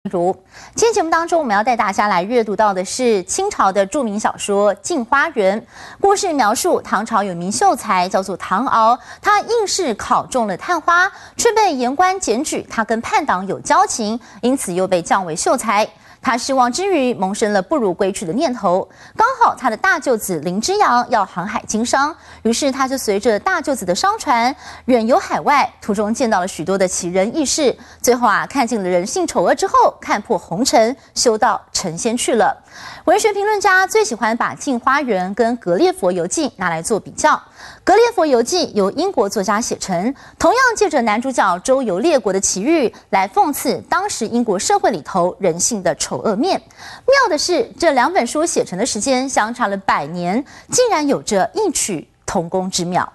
今天节目当中，我们要带大家来阅读到的是清朝的著名小说《镜花缘》。故事描述唐朝有名秀才叫做唐敖，他应试考中了探花，却被言官检举他跟叛党有交情，因此又被降为秀才。他失望之余，萌生了不如归去的念头。刚好他的大舅子林之阳要航海经商，于是他就随着大舅子的商船远游海外，途中见到了许多的奇人异事，最后看尽了人性丑恶之后，看破红尘，修道成仙去了。文学评论家最喜欢把《镜花缘》跟《格列佛游记》拿来做比较。《格列佛游记》由英国作家写成，同样借着男主角周游列国的奇遇来讽刺当时英国社会里头人性的丑恶面。妙的是，这两本书写成的时间相差了100年，竟然有着异曲同工之妙。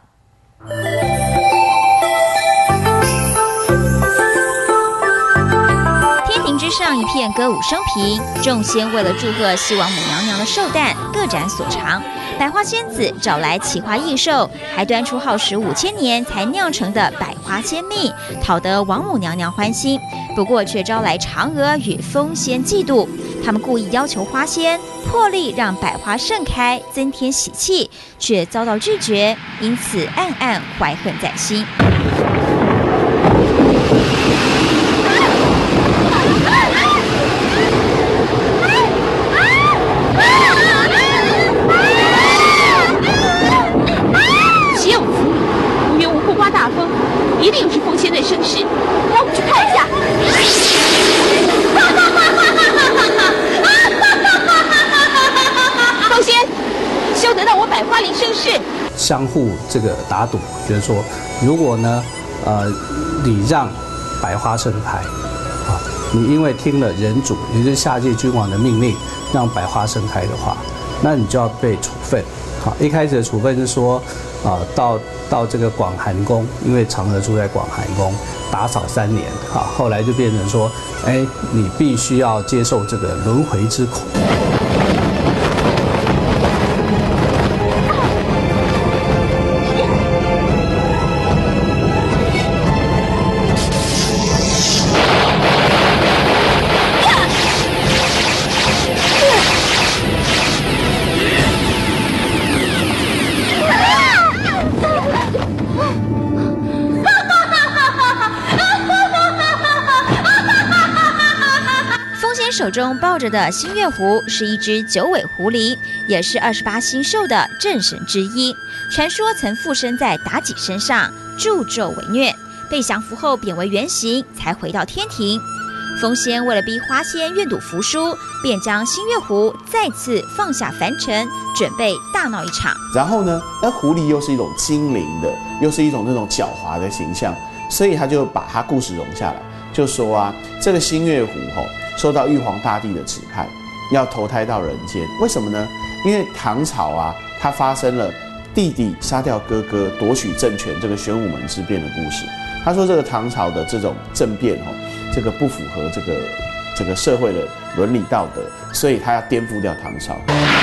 之上一片歌舞升平，众仙为了祝贺西王母娘娘的寿诞，各展所长。百花仙子找来奇花异兽，还端出耗时5000年才酿成的百花仙蜜，讨得王母娘娘欢心。不过却招来嫦娥与风仙嫉妒，他们故意要求花仙破例让百花盛开，增添喜气，却遭到拒绝，因此暗暗怀恨在心。 一定是风仙的盛世，让我们去看一下。风仙，休得让我百花林盛世。 相互这个打赌，就是说，如果呢，你让百花盛开，啊，你因为听了人主，也就是下界君王的命令，让百花盛开的话，那你就要被处分。好，一开始的处分是说，到这个广寒宫，因为嫦娥住在广寒宫，打扫3年，好，后来就变成说，你必须要接受这个轮回之苦。 手中抱着的新月狐是一只9尾狐狸，也是28星宿的正神之一。传说曾附身在妲己身上，助纣为虐，被降服后贬为原形，才回到天庭。风仙为了逼花仙愿赌服输，便将新月狐再次放下凡尘，准备大闹一场。 然后呢，那狐狸又是一种精灵的，又是一种那种狡猾的形象，所以他就把他故事融下来，就说这个新月狐受到玉皇大帝的指派，要投胎到人间。为什么呢？因为唐朝它发生了弟弟杀掉哥哥夺取政权这个玄武门之变的故事。他说这个唐朝的这种政变这个不符合这个社会的伦理道德，所以他要颠覆掉唐朝。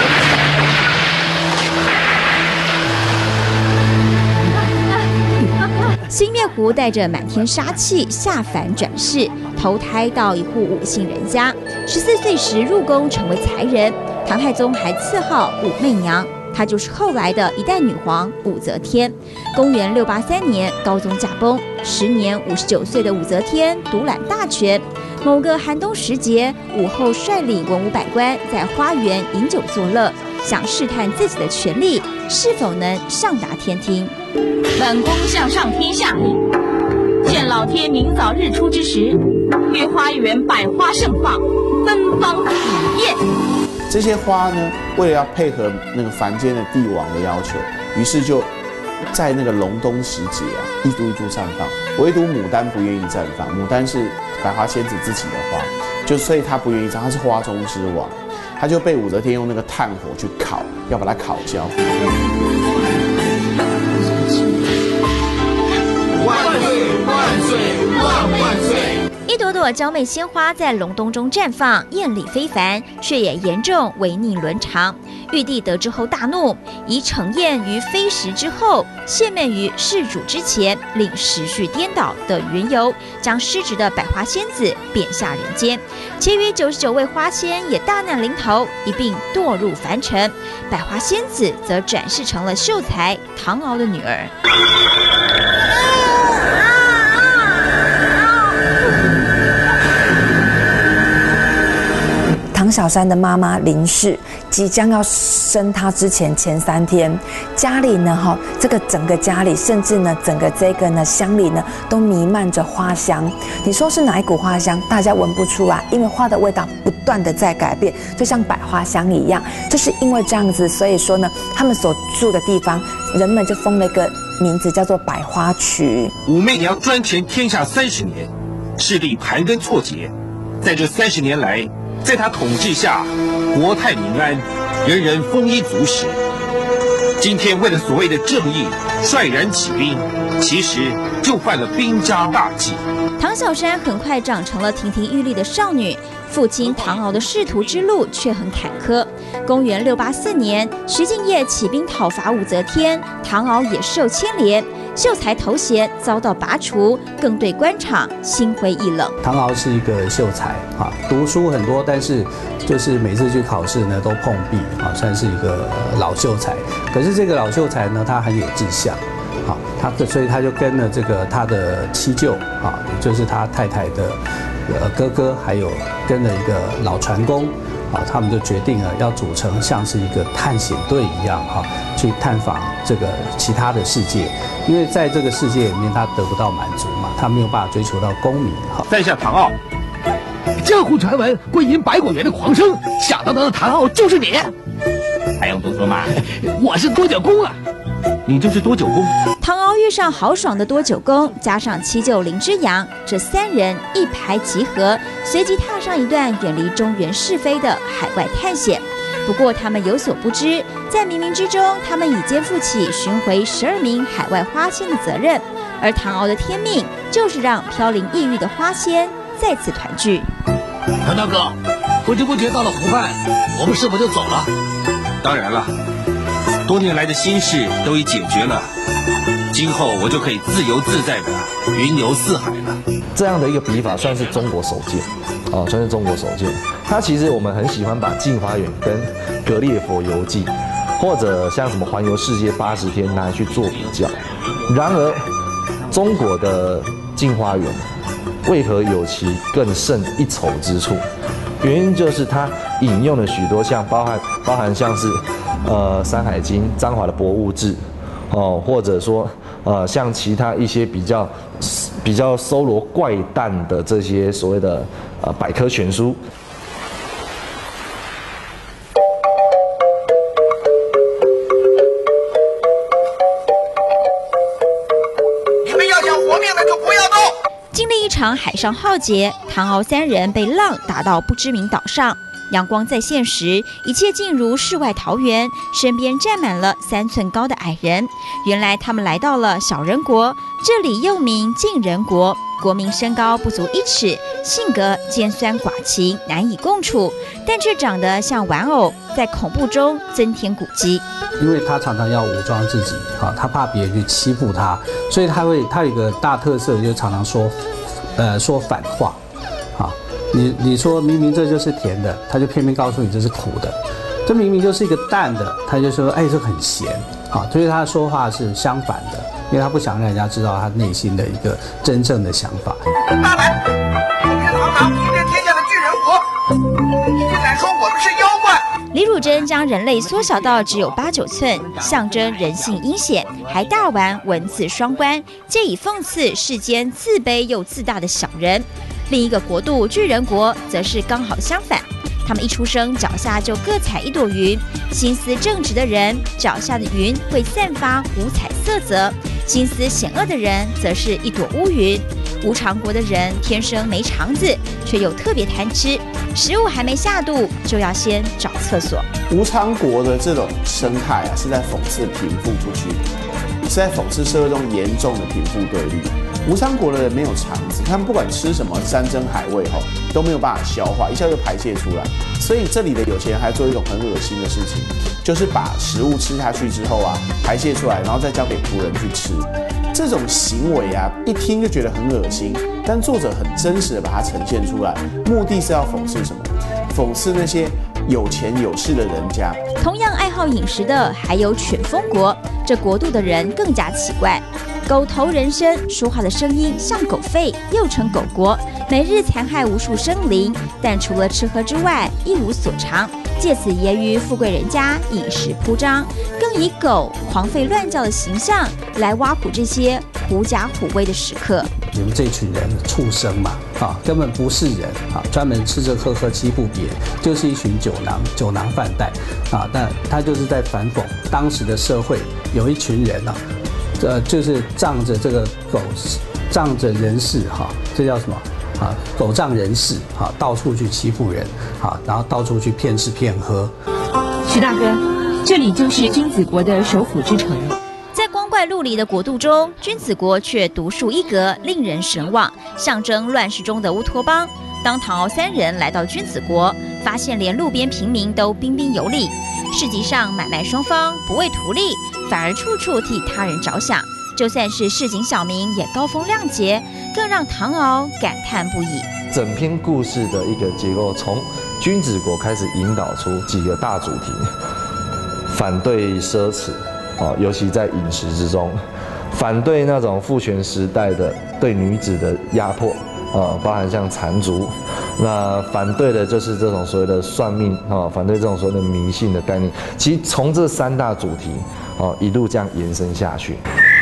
新月狐带着满天杀气下凡转世，投胎到一户5姓人家。14岁时入宫成为才人，唐太宗还赐号武媚娘，她就是后来的一代女皇武则天。公元683年，高宗驾崩，时年59岁的武则天独揽大权。某个寒冬时节，武后率领文武百官在花园饮酒作乐，想试探自己的权力是否能上达天庭。 本宫向上天下令，见老天明早日出之时，于花园百花盛放，芬芳喜宴。 这些花呢，为了要配合那个凡间的帝王的要求，于是就在那个隆冬时节一株一株绽放，唯独牡丹不愿意绽放。牡丹是百花仙子自己的花，所以她不愿意绽放，她是花中之王，她就被武则天用那个炭火去烤，要把它烤焦。 万岁万岁万万岁！ 一朵朵娇媚鲜花在隆冬中绽放，艳丽非凡，却也严重违逆伦常。 玉帝得知后大怒，以惩宴于非时之后，献媚于事主之前，令时序颠倒的缘由，将失职的百花仙子贬下人间。其余99位花仙也大难临头，一并堕入凡尘。百花仙子则转世成了秀才唐敖的女儿。 唐小山的妈妈林氏即将要生她之前3天，家里呢这个整个家里，甚至呢整个这个呢乡里呢都弥漫着花香。你说是哪一股花香？大家闻不出来，因为花的味道不断的在改变，就像百花香一样。就是因为这样子，所以说呢，他们所住的地方，人们就封了一个名字叫做百花渠。 武媚娘专权天下30年，势力盘根错节，在这30年来，在他统治下，国泰民安，人人丰衣足食。今天为了所谓的正义，率然起兵，其实就犯了兵家大忌。 唐小山很快长成了亭亭玉立的少女，父亲唐敖的仕途之路却很坎坷。公元684年，徐敬业起兵讨伐武则天，唐敖也受牵连，秀才头衔遭到拔除，更对官场心灰意冷。 唐敖是一个秀才啊，读书很多，但是就是每次去考试呢都碰壁啊，算是一个老秀才。可是这个老秀才呢，他很有志向。好，所以他就跟了这个他的七舅啊，也就是他太太的哥哥，还有跟了一个老船工啊，他们就决定了要组成像是一个探险队一样哈，去探访这个其他的世界，因为在这个世界里面他得不到满足嘛，他没有办法追求到功名哈。 在下唐敖， 江湖传闻归隐百果园的狂生，想当的唐敖就是你。 还用多说吗？ 我是多角公啊。 你就是多久公？ 唐敖遇上豪爽的多久公，加上七舅林之阳，这3人一拍即合，随即踏上一段远离中原是非的海外探险。不过他们有所不知，在冥冥之中，他们已肩负起寻回12名海外花仙的责任，而唐敖的天命就是让飘零异域的花仙再次团聚。 唐大哥，不知不觉到了湖畔，我们是否就走了？ 当然了。多年来的心事都已解决了，今后我就可以自由自在的云游四海了。 这样的一个笔法算是中国首见，算是中国首见。它其实我们很喜欢把《镜花缘》跟《格列佛游记》，或者像什么《环游世界80天》拿来去做比较。然而，中国的《镜花缘》为何有其更胜一筹之处？原因就是它引用了许多像包含像是《山海经》、张华的《博物志》，或者说像其他一些比较搜罗怪诞的这些所谓的百科全书。 你们要想活命的就不要动。 经历一场海上浩劫，唐敖3人被浪打到不知名岛上。阳光再现时，一切竟如世外桃源，身边站满了3寸高的矮人。原来他们来到了小人国，这里又名晋人国，国民身高不足1尺，性格尖酸寡情，难以共处，但却长得像玩偶，在恐怖中增添蛊机。 因为他常常要武装自己，他怕别人去欺负他，所以他有一个大特色，就常常说反话。你说明明这就是甜的，他就偏偏告诉你这是苦的；这明明就是一个淡的，他就说这很咸。所以他的说话是相反的，因为他不想让人家知道他内心的一个真正的想法。 大来，今天堂堂统治天下的巨人国，你竟敢说我们是妖怪！ 李汝珍将人类缩小到只有8、9寸，象征人性阴险，还大玩文字双关，借以讽刺世间自卑又自大的小人。另一个国度巨人国则是刚好相反，他们一出生脚下就各踩一朵云，心思正直的人脚下的云会散发五彩色泽，心思险恶的人则是一朵乌云。无常国的人天生没肠子，却又特别贪吃，食物还没下肚就要先找厕所。 吴昌国的这种生态是在讽刺贫富不均，是在讽刺社会中严重的贫富对立。 吴昌国的人没有肠子，他们不管吃什么山珍海味都没有办法消化，一下就排泄出来。所以这里的有钱人还做一种很恶心的事情，就是把食物吃下去之后啊，排泄出来，然后再交给仆人去吃。这种行为啊，一听就觉得很恶心，但作者很真实的把它呈现出来，目的是要讽刺什么？讽刺那些有钱有势的人家。 同样爱好饮食的还有犬风国，这国度的人更加奇怪。狗头人身，说话的声音像狗吠，又称狗国，每日残害无数生灵，但除了吃喝之外一无所长，借此揶揄富贵人家饮食铺张，更以狗狂吠乱叫的形象来挖苦这些狐假虎威的食客。 你们这群人畜生嘛，根本不是人啊，专门吃着喝喝欺负别人，就是一群酒囊饭袋啊。但他就是在反讽当时的社会有一群人啊。就是仗着这个狗，仗着人势这叫什么啊？狗仗人势到处去欺负人然后到处去骗吃骗喝。 徐大哥，这里就是君子国的首府之城。 在光怪陆离的国度中，君子国却独树一格，令人神往，象征乱世中的乌托邦。当唐敖三人来到君子国，发现连路边平民都彬彬有礼，市集上买卖双方不为图利，反而处处替他人着想，就算是市井小民也高风亮节，更让唐敖感叹不已。 整篇故事的一个结构，从君子国开始引导出几个大主题：反对奢侈，尤其在饮食之中；反对那种父权时代的对女子的压迫。包含像缠足，那反对的就是这种所谓的算命反对这种所谓的迷信的概念。其实从这3大主题一路这样延伸下去。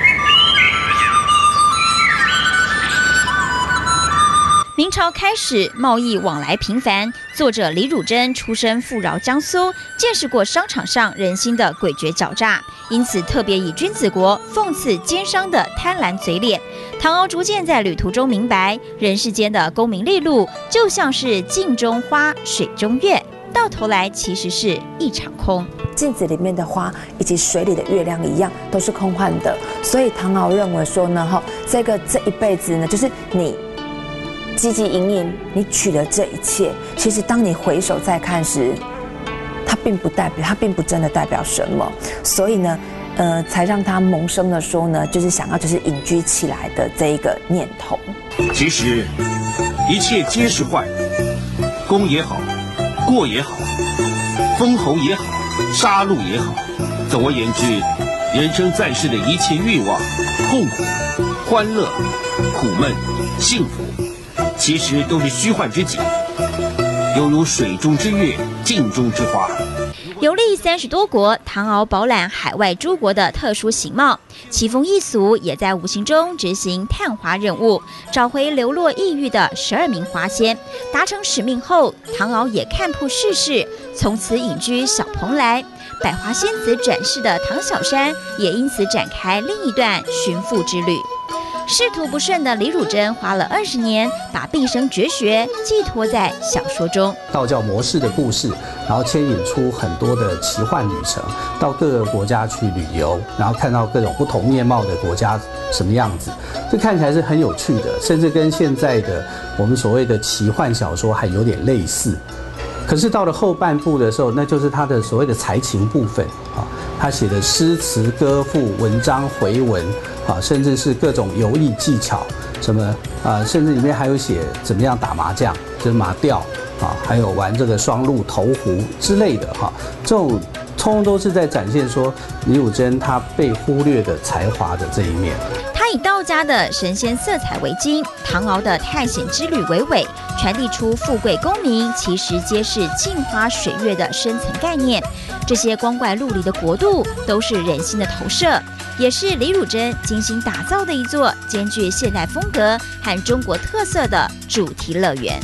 明朝开始，贸易往来频繁。作者李汝珍出身富饶江苏，见识过商场上人心的诡谲狡诈，因此特别以君子国讽刺奸商的贪婪嘴脸。唐敖逐渐在旅途中明白，人世间的功名利禄就像是镜中花，水中月，到头来其实是一场空。 镜子里面的花以及水里的月亮一样，都是空幻的。所以唐敖认为说呢，这一辈子呢，就是你汲汲营营，你取得这一切，其实当你回首再看时，它并不真的代表什么。所以呢，才让他萌生了说呢，就是想要隐居起来的这一个念头。 其实一切皆是幻，功也好，过也好，封侯也好，杀戮也好，总而言之，人生在世的一切欲望、痛苦、欢乐、苦闷、幸福，其实都是虚幻之景，犹如水中之月，镜中之花。 游历30多国，唐敖饱览海外诸国的特殊形貌，奇风异俗，也在无形中执行探花任务，找回流落异域的12名花仙。达成使命后，唐敖也看破世事，从此隐居小蓬莱。百花仙子转世的唐小山也因此展开另一段寻父之旅。仕途不顺的李汝珍花了20年，把毕生绝学寄托在小说中。 道教模式的故事，然后牵引出很多的奇幻旅程，到各个国家去旅游，然后看到各种不同面貌的国家什么样子，这看起来是很有趣的，甚至跟现在的我们所谓的奇幻小说还有点类似。可是到了后半部的时候，那就是他的所谓的才情部分啊，他写的诗词歌赋、文章回文啊，甚至是各种游艺技巧，什么甚至里面还有写怎么样打麻将，就是麻调啊，还有玩这个双陆投壶之类的哈，这种通通都是在展现说李汝珍他被忽略的才华的这一面。 他以道家的神仙色彩为经，唐敖的探险之旅为尾，传递出富贵功名其实皆是镜花水月的深层概念。这些光怪陆离的国度都是人心的投射，也是李汝珍精心打造的一座兼具现代风格和中国特色的主题乐园。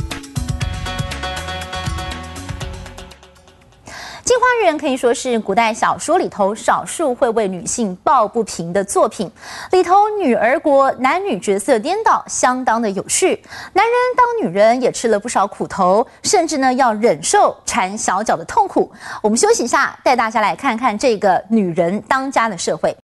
《镜花缘》可以说是古代小说里头少数会为女性抱不平的作品。里头女儿国男女角色颠倒，相当的有趣。男人当女人也吃了不少苦头，甚至呢要忍受缠小脚的痛苦。我们休息一下，带大家来看看这个女人当家的社会。